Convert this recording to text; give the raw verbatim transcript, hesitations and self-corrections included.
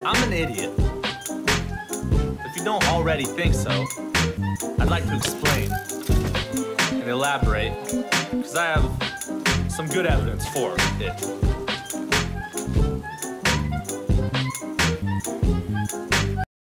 I'm an idiot. If you don't already think so, I'd like to explain and elaborate, because I have some good evidence for it.